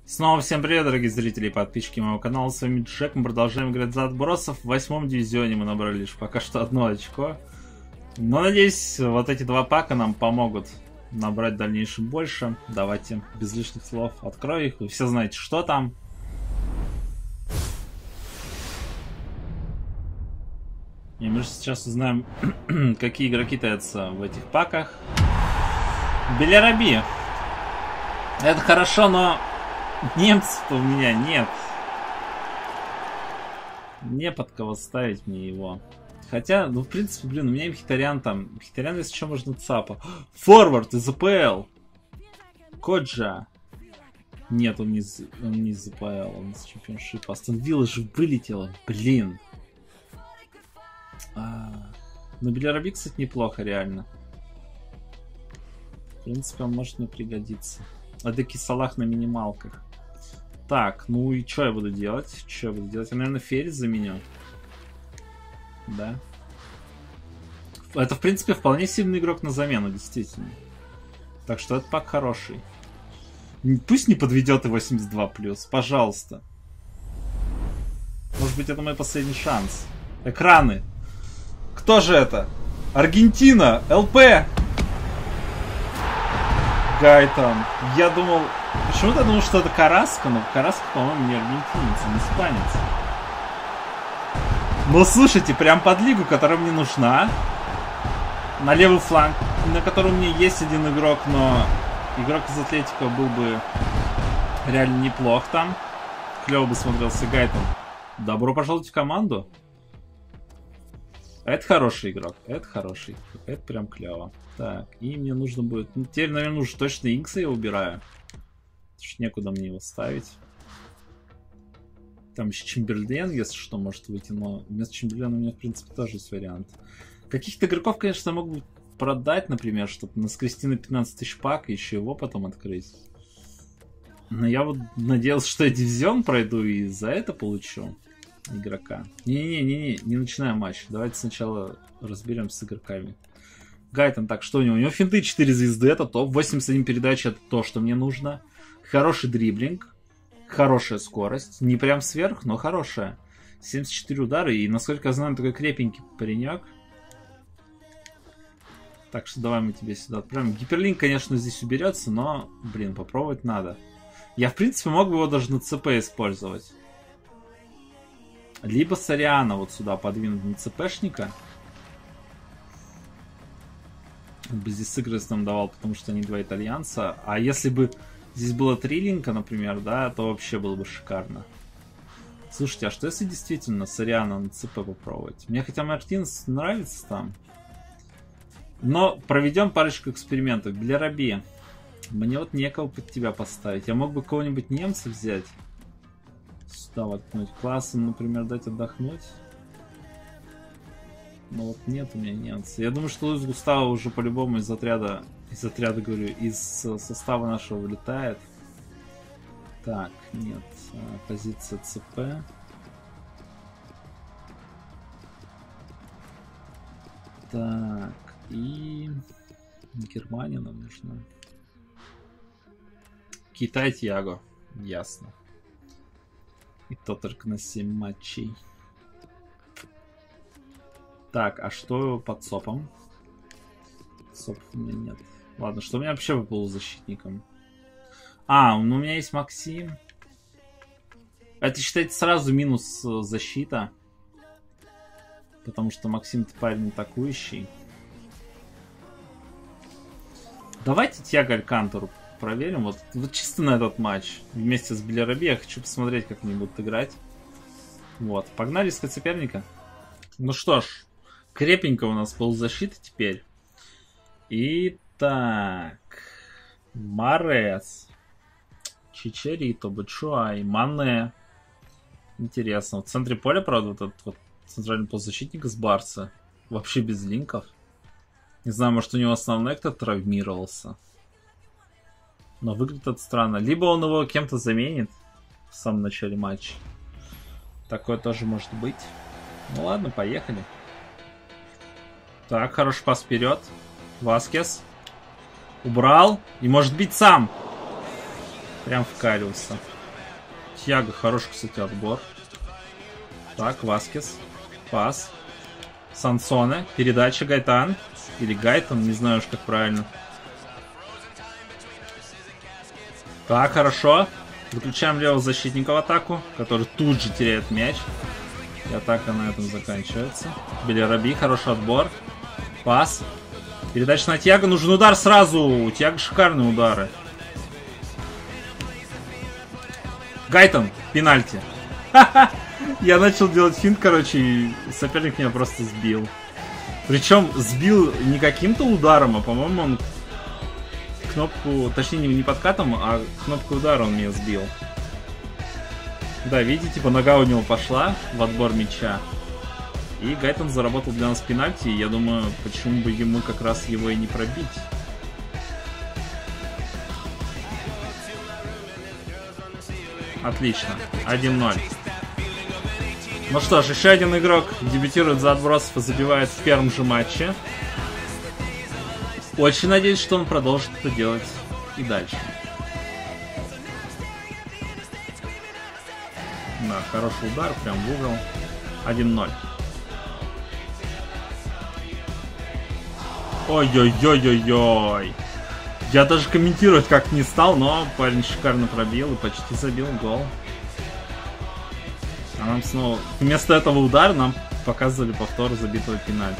Снова всем привет, дорогие зрители и подписчики моего канала. С вами Джек. Мы продолжаем играть за отбросов. В 8-м дивизионе мы набрали лишь пока что одно очко. Но надеюсь, вот эти два пака нам помогут набрать в дальнейшем больше. Давайте без лишних слов открою их. Вы все знаете, что там. И мы же сейчас узнаем, какие игроки таятся в этих паках. Беляраби. Это хорошо, но немцев-то у меня нет. Не под кого ставить мне его. Хотя, ну, в принципе, блин, у меня Мхитарян там. Мхитарян, если что, можно ЦАПа. Форвард из АПЛ. Коджа. Нет, он не из АПЛ, он из чемпионшипа. Астон Вилла же вылетела. Блин. Но Беляраби, кстати, неплохо, реально. В принципе, он может мне пригодиться. Адеки Салах на минималках. Так, ну и что я буду делать? Что я буду делать? Я, наверное, Феррис заменю. Да. Это, в принципе, вполне сильный игрок на замену, действительно. Так что этот пак хороший. Пусть не подведет и 82+, пожалуйста. Может быть, это мой последний шанс. Экраны. Кто же это? Аргентина! ЛП! Гайтон. Я думал... Почему-то я думал, что это Караско, но Караско, по-моему, не аргентинец, он испанец. Но слушайте, прям под лигу, которая мне нужна. На левый фланг, на котором у меня есть один игрок, но игрок из Атлетико был бы реально неплох там. Клево бы смотрелся Гайтон. Добро пожаловать в команду. Это хороший игрок, это хороший игрок, это прям клево. Так, и мне нужно будет... Ну, теперь, наверное, уже точно Инкса я убираю. Потому что некуда мне его ставить. Там еще Чемберлен, если что, может выйти, но вместо Чемберлена у меня, в принципе, тоже есть вариант. Каких-то игроков, конечно, могу продать, например, чтобы наскрести на 15 тысяч пак и еще его потом открыть. Но я вот надеялся, что я дивизион пройду и за это получу игрока. Не начинаем матч. Давайте сначала разберемся с игроками. Гайтон, так, что у него? У него финты 4 звезды, это топ. 81 передач, это то, что мне нужно. Хороший дриблинг. Хорошая скорость. Не прям сверх, но хорошая. 74 удара. И, насколько я знаю, такой крепенький паренек. Так что давай мы тебе сюда отправим. Гиперлинк, конечно, здесь уберется, но, блин, попробовать надо. Я, в принципе, мог бы его даже на ЦП использовать. Либо Сариана вот сюда подвинуть на ЦПшника. Бы здесь сыгранность нам давал, потому что они два итальянца. А если бы здесь было 3 линка, например, да, то вообще было бы шикарно. Слушайте, а что если действительно Сариана на ЦП попробовать? Мне хотя Мартинс нравится там. Но проведем парочку экспериментов. Беляраби. Мне вот некого под тебя поставить. Я мог бы кого-нибудь немца взять. Сюда воткнуть. Классом, например, дать отдохнуть. Но вот нет у меня немца. Я думаю, что Луис Густаво уже по-любому из отряда, говорю, из состава нашего вылетает. Так, нет. Позиция ЦП. Так, и Германия нам нужна. Китай, Тьяго. Ясно. И то только на 7 матчей. Так, а что под СОПом? СОПов у меня нет. Ладно, что у меня вообще по полузащитникам? А, ну у меня есть Максим. Это, считайте, сразу минус защита. Потому что Максим-то парень атакующий. Давайте Тьяго Алькантару проверим. Вот чисто на этот матч. Вместе с Беляраби. Я хочу посмотреть, как они будут играть. Вот. Погнали искать соперника. Ну что ж. Крепенько у нас полузащита теперь. Итак. Марес. Чичерито, Бачуай, Мане. Интересно. В центре поля, правда, вот этот вот центральный полузащитник из Барса. Вообще без линков. Не знаю, может у него основной кто-то травмировался. Но выглядит это странно. Либо он его кем-то заменит в самом начале матча. Такое тоже может быть. Ну ладно, поехали. Так, хороший пас вперед. Васкес. Убрал. И может бить сам. Прям вкалился. Тьяго, хороший, кстати, отбор. Так, Васкес. Пас. Сансоне. Передача Гайтан. Или Гайтон, не знаю уж как правильно. Так, хорошо. Выключаем левого защитника в атаку, который тут же теряет мяч. И атака на этом заканчивается. Белераби, хороший отбор. Пас. Передача на Тьяго. Нужен удар сразу. У Тьяго шикарные удары. Гайтон. Пенальти. Я начал делать финт, короче, и соперник меня просто сбил. Причем сбил не каким-то ударом, а, по-моему, он кнопку, точнее, не подкатом, а кнопку удара он меня сбил. Да, видите, типа нога у него пошла в отбор мяча. И Гайтон заработал для нас пенальти, и я думаю, почему бы ему как раз его и не пробить. Отлично, 1-0. Ну что ж, еще один игрок дебютирует за отбросов и забивает в первом же матче. Очень надеюсь, что он продолжит это делать и дальше. Да, хороший удар, прям в угол. 1-0. Ой-ой-ой-ой-ой. Я даже комментировать как не стал, но парень шикарно пробил и почти забил гол. А нам снова... Вместо этого удара нам показывали повтор забитого пенальти.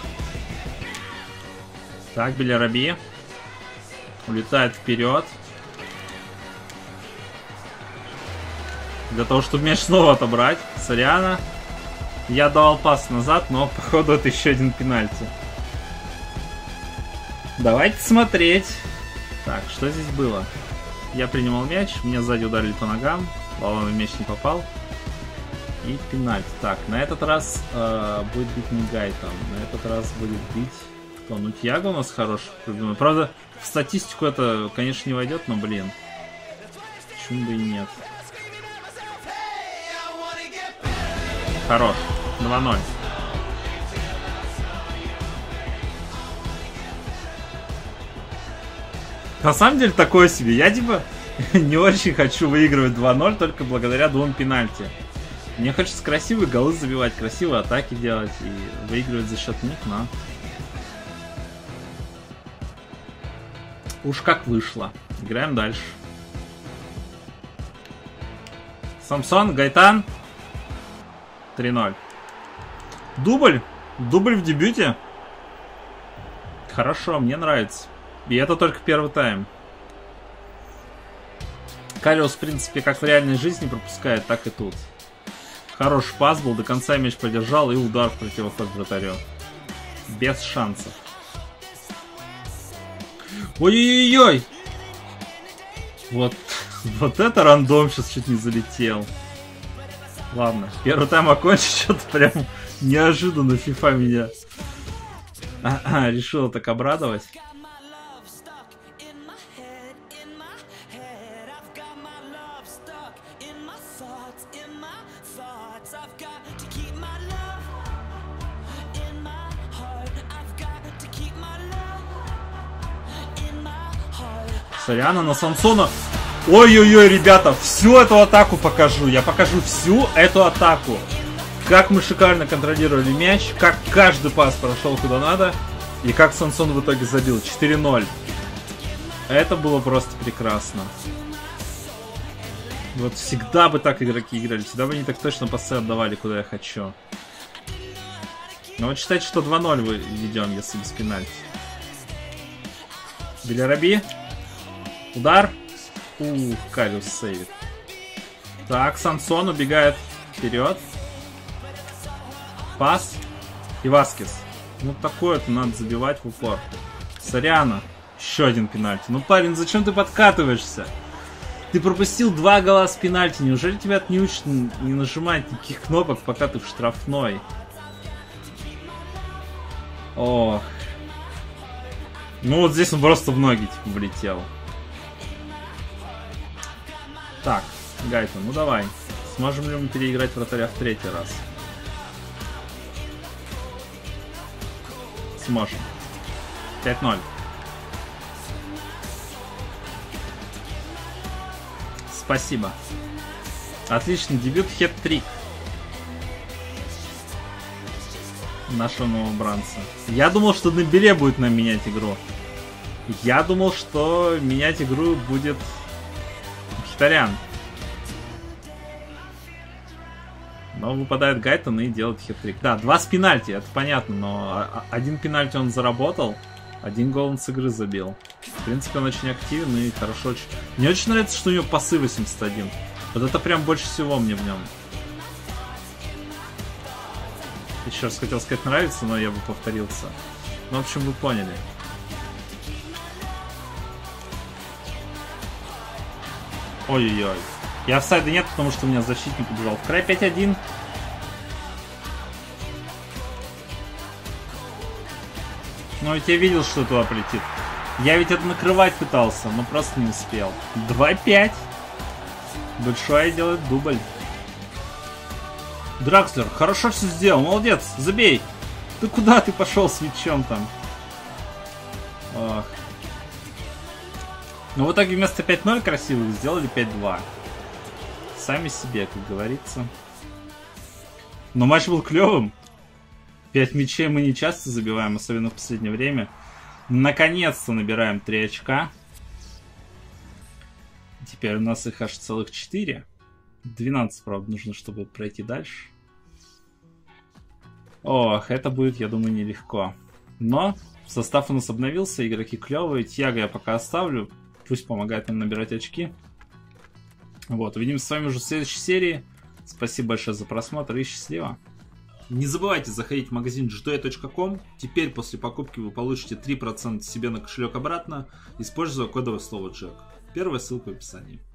Так, Белераби. Улетает вперед. Для того, чтобы мяч снова отобрать. Соряна. Я давал пас назад, но походу это еще один пенальти. Давайте смотреть. Так, что здесь было? Я принимал мяч, меня сзади ударили по ногам. Баллон в мяч не попал. И пенальти. Так, на этот раз будет бить не Гайтон. На этот раз будет бить... Кто? Ну, Тьяго у нас хороший. Правда, в статистику это, конечно, не войдет, но, блин. Почему бы и нет? Хорош. 2-0. На самом деле, такое себе. Я, типа, не очень хочу выигрывать 2-0 только благодаря двум пенальти. Мне хочется красивые голы забивать, красивые атаки делать и выигрывать за счет них, но... Уж как вышло. Играем дальше. Самсон, Гайтан. 3-0. Дубль. Дубль в дебюте. Хорошо, мне нравится. И это только первый тайм. Калиус, в принципе, как в реальной жизни пропускает, так и тут. Хороший пас был, до конца мяч подержал и удар в противоход вратарю. Без шансов. Ой-ой-ой! Вот это рандом сейчас чуть не залетел. Ладно, первый тайм окончен, что-то прям неожиданно FIFA меня решила так обрадовать. Соряна на Самсона. Ой-ой-ой, ребята, всю эту атаку покажу. Я покажу всю эту атаку. Как мы шикарно контролировали мяч, как каждый пас прошел куда надо. И как Самсон в итоге забил. 4-0. Это было просто прекрасно. Вот всегда бы так игроки играли. Всегда бы они так точно пасы отдавали, куда я хочу. Но вот считайте, что 2-0 мы ведем, если без пенальти. Белераби. Удар. Ух, Калиус сейвит. Так, Самсон убегает вперед. Пас. И Васкес. Ну такое-то надо забивать в упор. Соряна. Еще один пенальти. Ну, парень, зачем ты подкатываешься? Ты пропустил 2 гола с пенальти. Неужели тебя не учат не нажимать никаких кнопок, пока ты в штрафной? Ох. Ну вот здесь он просто в ноги типа влетел. Так, Гайтон, ну давай. Сможем ли мы переиграть вратаря в 3-й раз? Сможем. 5-0. Спасибо. Отличный дебют, хет-трик нашего новобранца. Я думал, что на беле будет нам менять игру. Я думал, что менять игру будет Хитарян. Но выпадает Гайтон и делает хет-трик. Да, 2 с пенальти, это понятно, но один пенальти он заработал, 1 гол он с игры забил. В принципе, он очень активен и хорошо очень... Мне очень нравится, что у него пасы 81. Вот это прям больше всего мне в нем. Еще раз хотел сказать нравится, но я бы повторился. Ну, в общем, вы поняли. Ой-ой-ой. И офсайда нет, потому что у меня защитник убежал в край. 5-1. Ну, ведь я видел, что туда полетит. Я ведь это накрывать пытался, но просто не успел. 2-5. Большой делает дубль. Дракслер, хорошо все сделал. Молодец, забей. Ты куда ты пошел с мячом там? Ох. Но в итоге вместо 5-0 красивых сделали 5-2. Сами себе, как говорится. Но матч был клевым. 5 мячей мы не часто забиваем, особенно в последнее время. Наконец-то набираем 3 очка. Теперь у нас их аж целых 4. 12, правда, нужно, чтобы пройти дальше. Ох, это будет, я думаю, нелегко. Но состав у нас обновился, игроки клевые. Тьяго я пока оставлю. Пусть помогает нам набирать очки. Вот, увидимся с вами уже в следующей серии. Спасибо большое за просмотр и счастливо. Не забывайте заходить в магазин gtoy.com. Теперь после покупки вы получите 3% себе на кошелек обратно, используя кодовое слово Джек. Первая ссылка в описании.